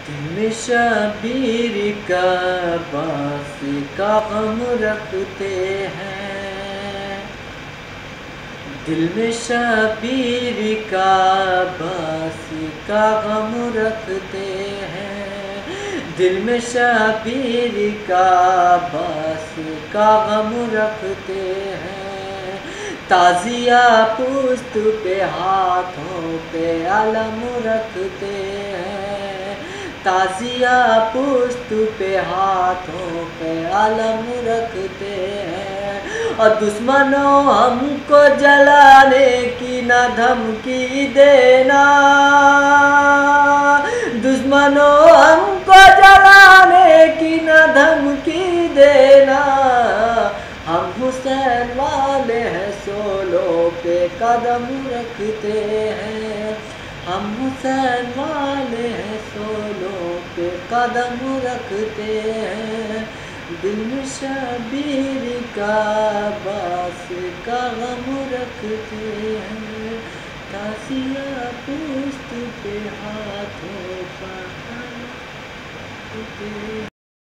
دل میں شبیر کا باس کا غم رکھتے ہیں، دل میں شبیر کا باس کا غم رکھتے ہیں، دل میں شبیر کا باس کا غم رکھتے ہیں، تازیہ پشت پہ ہاتھوں پہ علم رکھتے ہیں، تازیہ پشت پہ ہاتھوں پہ علم رکھتے ہیں، اور دشمنوں ہم کو جلانے کی نہ دھمکی دینا، دشمنوں ہم کو جلانے کی نہ دھمکی دینا، ہم حسین والے ہیں سولوں پہ قدم رکھتے ہیں، ہم حسین والے ہیں سولوں پہ قدم رکھتے ہیں، دل میں شبیر کا باس کا غم رکھتے ہیں، تازیہ پشت پہ ہاتھوں پر رکھتے ہیں۔